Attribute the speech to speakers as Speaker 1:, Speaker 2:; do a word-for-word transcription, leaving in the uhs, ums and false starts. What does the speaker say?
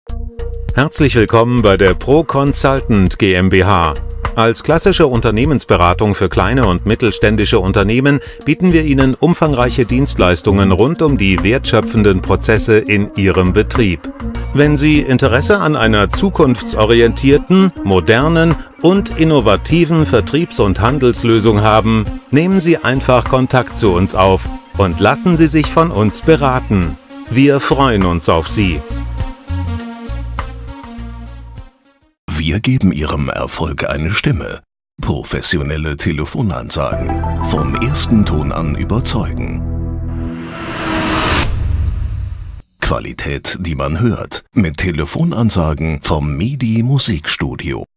Speaker 1: Herzlich willkommen bei der Pro Consultant GmbH. Als klassische Unternehmensberatung für kleine und mittelständische Unternehmen bieten wir Ihnen umfangreiche Dienstleistungen rund um die wertschöpfenden Prozesse in Ihrem Betrieb. Wenn Sie Interesse an einer zukunftsorientierten, modernen und innovativen Vertriebs- und Handelslösung haben, nehmen Sie einfach Kontakt zu uns auf und lassen Sie sich von uns beraten. Wir freuen uns auf Sie.
Speaker 2: Wir geben Ihrem Erfolg eine Stimme. Professionelle Telefonansagen. Vom ersten Ton an überzeugen. Qualität, die man hört. Mit Telefonansagen vom Midi Musikstudio.